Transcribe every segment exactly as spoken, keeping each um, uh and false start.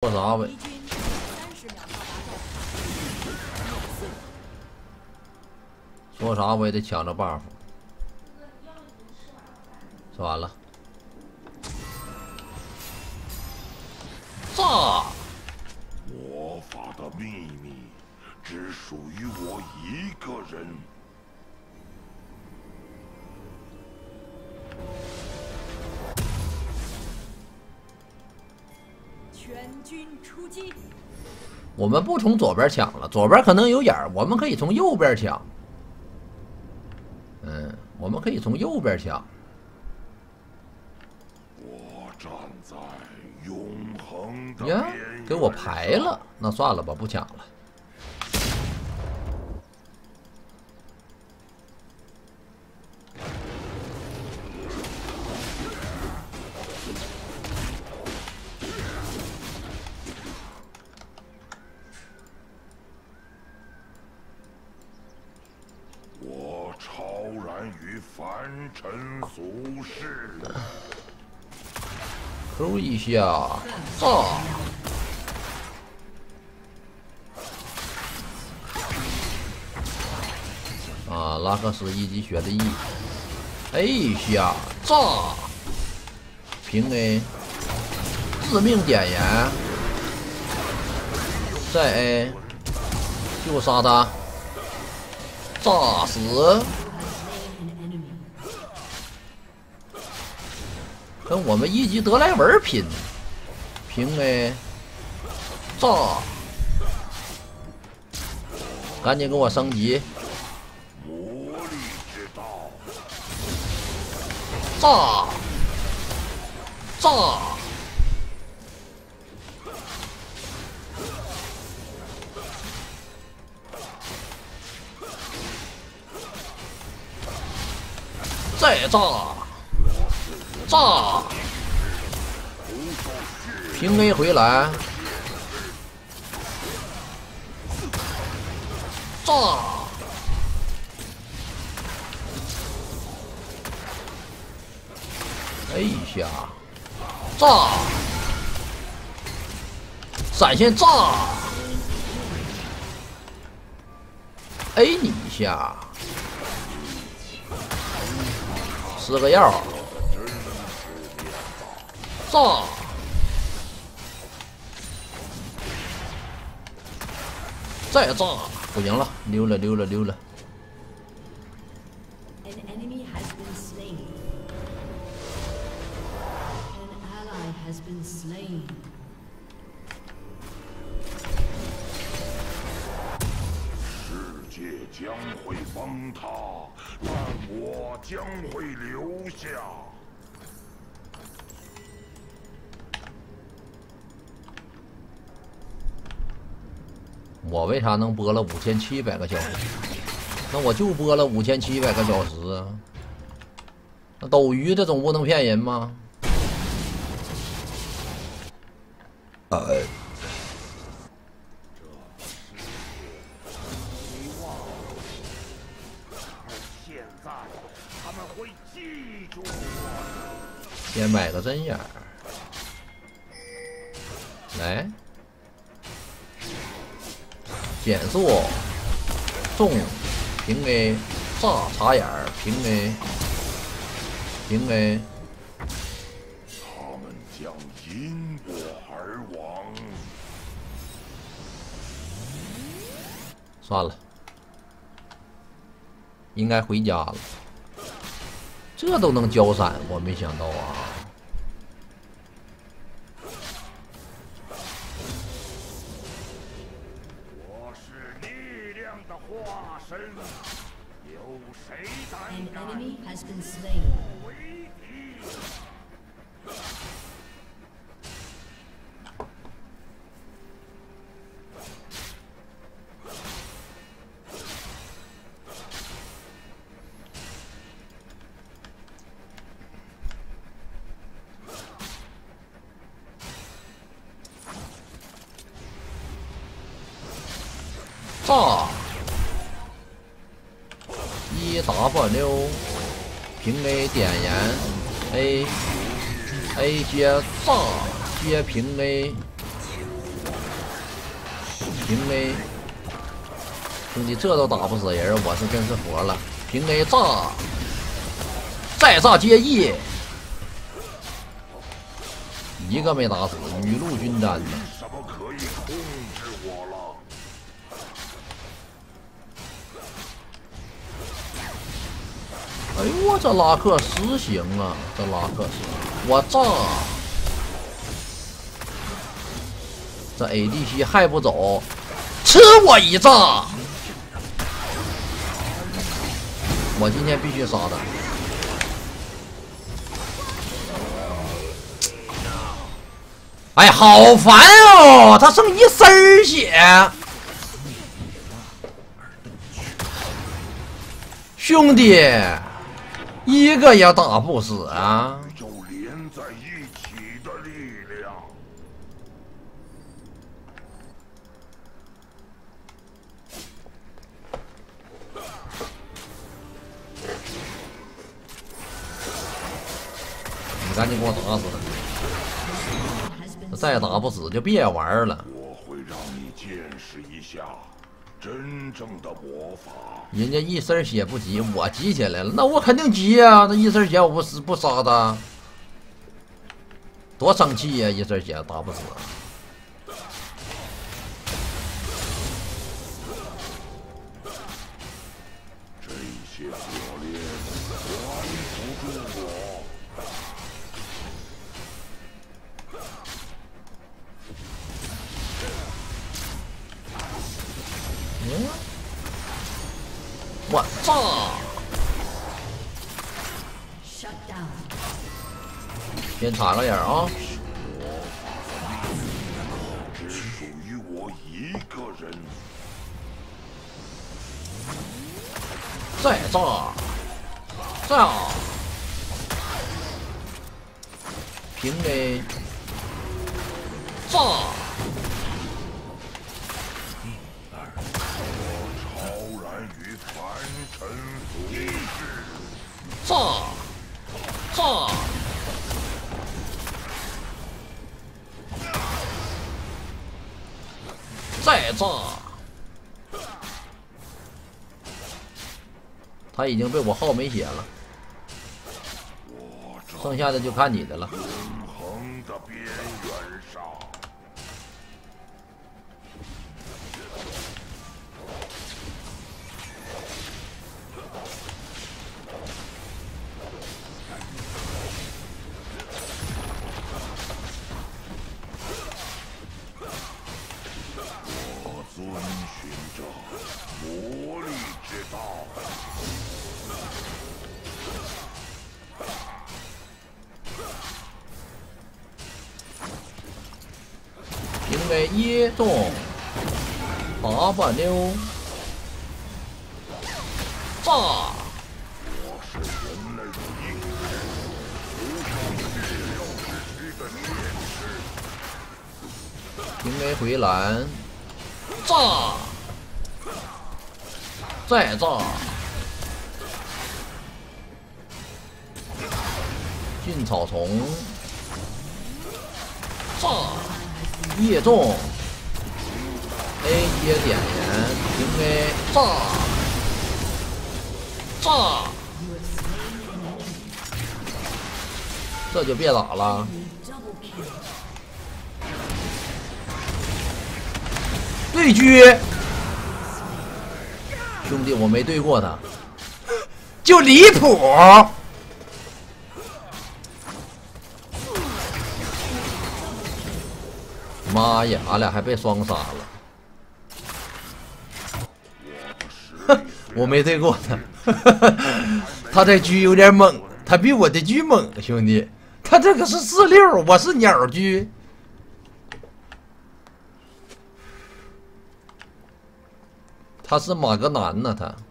说啥我？说啥我也得抢着 buff。说完了。炸！ 魔法的秘密只属于我一个人。 全军出击！ 我们不从左边抢了，左边可能有眼儿，我们可以从右边抢。嗯，我们可以从右边抢。 我站在永恒的呀， 边给我缘排了，那算了吧，不抢了。 我超然于凡尘俗世。 Q 一下，炸！啊，拉克斯一级学的 E， A 一下，炸！平 A， 致命点燃，再 A， 就杀他，炸死！ 跟我们一级德莱文拼，平 A， 炸！赶紧给我升级， 魔力之道， 炸！炸！再炸！ 炸！平 A 回来，炸！A 一下，炸！闪现炸 ！A 你一下，吃个药。 炸！再炸！不行了，溜了溜了溜了。 An enemy has been slain. An ally has been slain. 世界将会崩塌，但我将会留下。 我为啥能播了五千七百个小时？那我就播了五千七百个小时啊！那斗鱼这总不能骗人吗？呃。 现在他们会记住我。 先买个针眼儿，来。 减速，重，平 A， 炸插眼儿，平 A， 平 A。 他们将因我而亡。 算了，应该回家了。这都能交闪，我没想到啊！ 化身，有谁胆 An 敢 enemy has been slain. 为敌？ 炸！一 W 平 A 点燃 A A 接炸接平 A 平 A， 兄弟这都打不死人，我是真是服了。平 A 炸，再炸接 E， 一个没打死，雨露均沾的。 什么可以控制我了？ 哎呦我这拉克实行啊，这拉克实，我炸！这 A D C 还不走，吃我一炸！我今天必须杀他！哎，好烦哦！他剩一丝儿血，兄弟，一个也打不死啊！ 有连在一起的力量。 你赶紧给我打死他！再打不死就别玩了。 我会让你见识一下真正的魔法。 人家一身血不急，我急起来了，那我肯定急呀、啊！那一身血我不死不杀他，多生气呀、啊！一身血打不死。 这些锁链关不住我。 嗯，我炸！ Shut down. 先插个眼啊！ 只属于我一个人。 再炸！炸！平 A！ 炸！ 超然于凡尘俗世。 炸！炸！再炸！他已经被我耗没血了，剩下的就看你的了。 永恒的边缘上。我遵循着魔力之道。 因为一中八八六炸， 我是人类的英雄，不受血肉之躯的限制。 因为回蓝炸，再炸，菌草丛炸。夜中 ，A 接点燃，平 A 炸炸，这就别打了。对狙，兄弟，我没对过他，就离谱。妈呀，俺俩还被双杀了！我没对过他，他这狙有点猛，他比我的狙猛，兄弟，他这个是四六，我是鸟狙。他是马格南呢，他。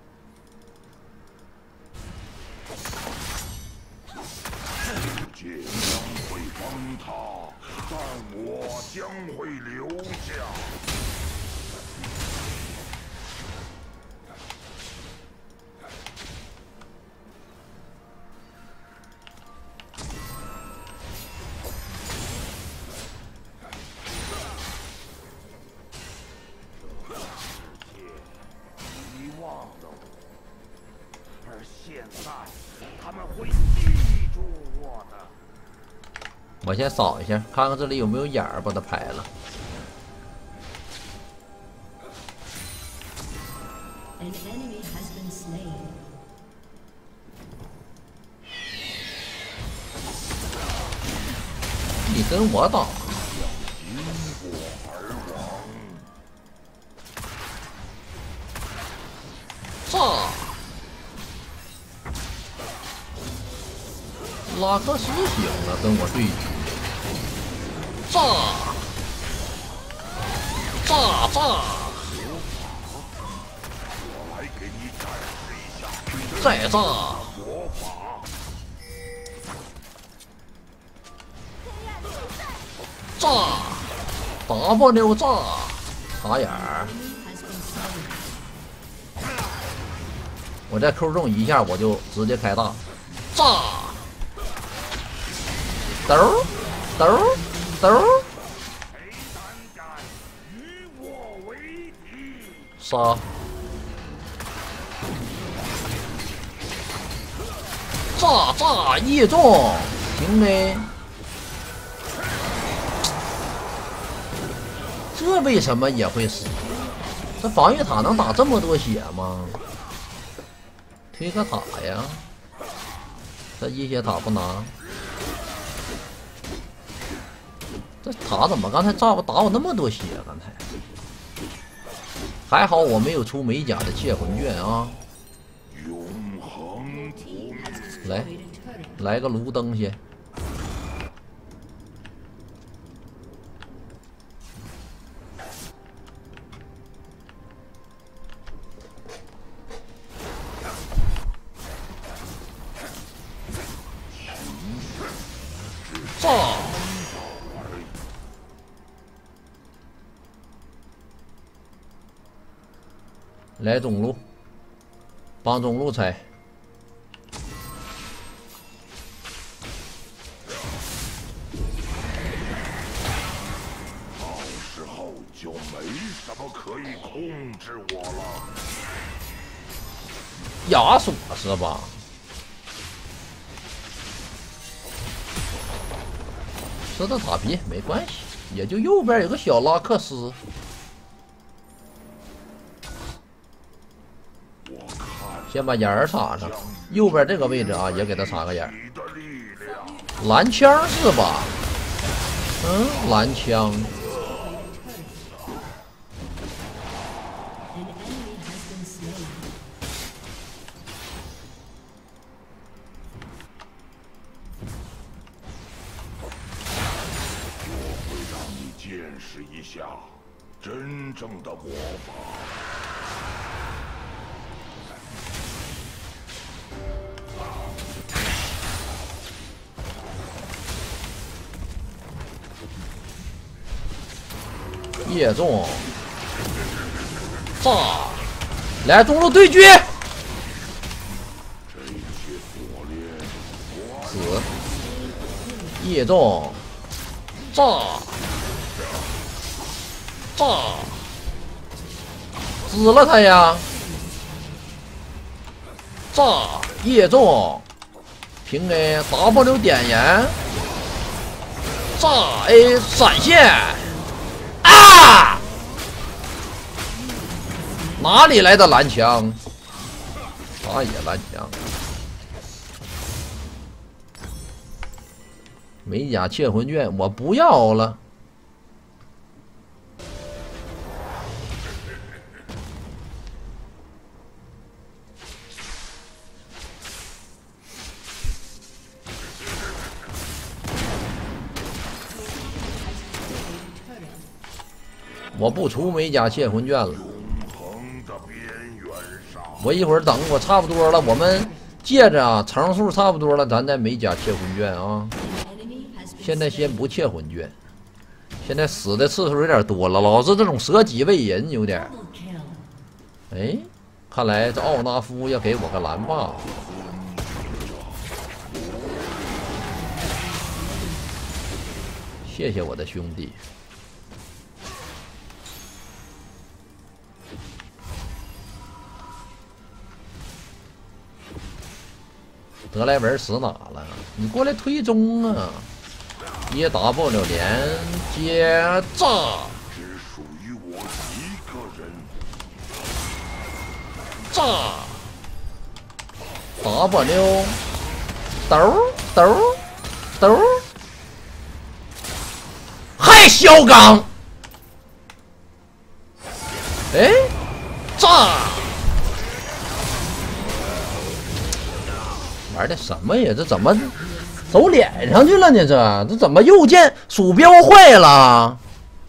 世界将会崩塌，但我将会留下。 现在，他们会记住我的。 我先扫一下，看看这里有没有眼儿，把它拍了。 An enemy has been slain. 你跟我打，炸！拉克斯行了，跟我对狙，炸！炸炸！再炸！炸 ！W 炸！打眼儿！我再 Q 中一下，我就直接开大，炸！兜儿兜儿兜儿！杀！炸炸一中，行没？这为什么也会死？这防御塔能打这么多血吗？推个塔呀！这一血塔不拿。这塔怎么刚才炸我打我那么多血？刚才还好我没有出美甲的窃魂卷啊！ 永恒不来，来个炉灯先。炸！来中路，帮中路拆。 到时候就没什么可以控制我了。 亚索是吧？吃的塔皮没关系，也就右边有个小拉克斯。先把眼儿插上，右边这个位置啊，也给他插个眼儿。蓝枪是吧？嗯，蓝枪。 见识一下真正的魔法。 夜中，炸！来中路对狙，死！夜中，炸！炸！死了他呀！炸！夜中，平 A W 点燃，炸 A 闪现。啊！哪里来的蓝枪？打野蓝枪，美甲窃魂卷我不要了。我不出美甲窃魂卷了。我一会儿等我差不多了，我们接着啊，层数差不多了，咱再美甲窃魂卷啊。现在先不窃魂卷，现在死的次数有点多了，老是这种舍己为人有点。哎，看来这奥纳夫要给我个蓝 buff。谢谢我的兄弟。 德莱文死哪了？你过来推中啊！一 W 连接炸， 只属于我一个人。 炸 W 兜兜兜，还小刚，哎，炸！玩的什么呀？这怎么走脸上去了呢？这这怎么右键鼠标坏了？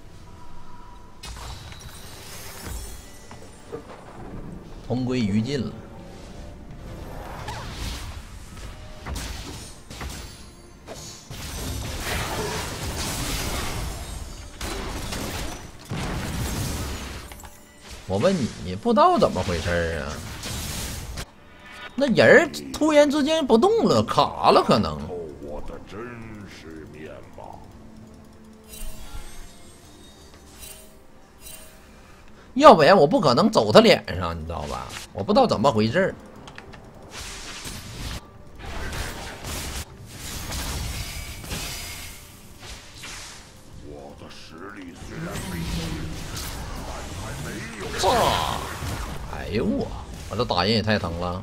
同归于尽了。我问你，你不知道怎么回事啊？那人儿突然之间不动了，卡了，可能。 透我的真实面貌。 要不然我不可能走他脸上，你知道吧？我不知道怎么回事儿。 我的实力虽然被削，但还没有。 炸！哎呦我，我这打人也太疼了。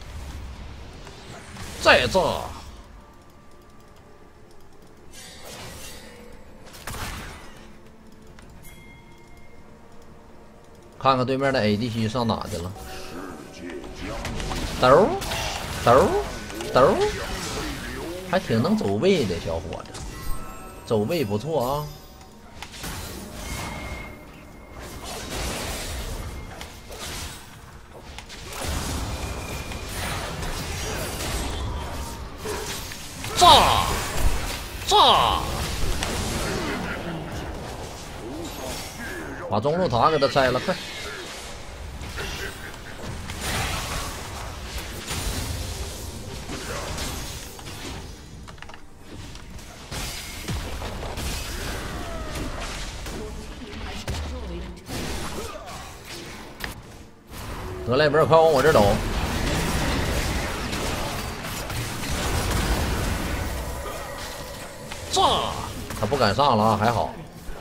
再炸！看看对面的 A D C 上哪去了？兜兜兜，还挺能走位的小伙子，走位不错啊。炸炸！把中路塔给他拆了，快！德莱文快往我这儿走！炸！他不敢上了啊，还好。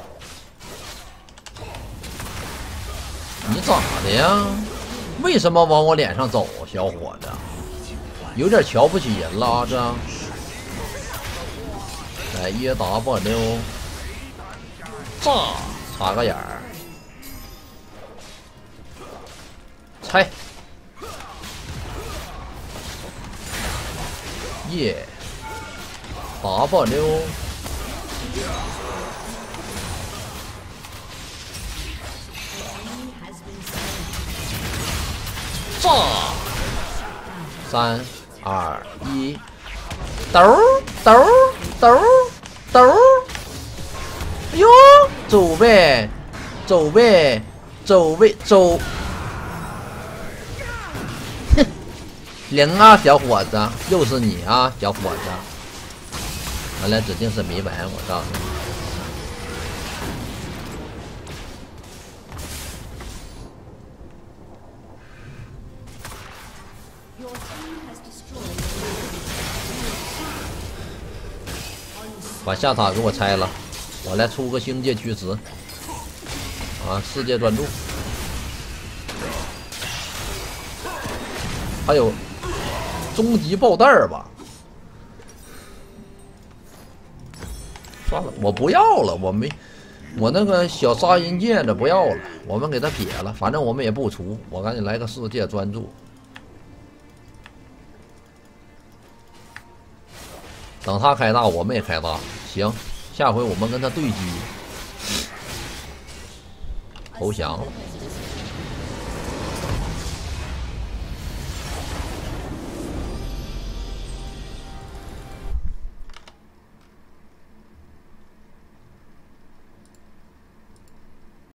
你咋的呀？为什么往我脸上走，小伙子？有点瞧不起人了啊！这，来一 W， 炸，插个眼儿，拆，耶 ，W。炸！三二一，兜兜兜兜！哎呦，走呗，走呗，走呗，走！哼，灵啊，小伙子，又是你啊，小伙子！原来指定是没完，我告诉你。把下塔给我拆了，我来出个星界驱驰啊！世界专注，还有终极爆弹儿吧？算了，我不要了，我没，我那个小杀人戒指不要了，我们给他撇了，反正我们也不出，我赶紧来个世界专注。等他开大，我们也开大。行，下回我们跟他对狙。投降了。